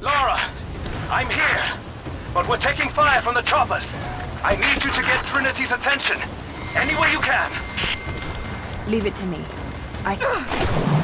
Lara, I'm here, but we're taking fire from the choppers. I need you to get Trinity's attention, any way you can. Leave it to me. I...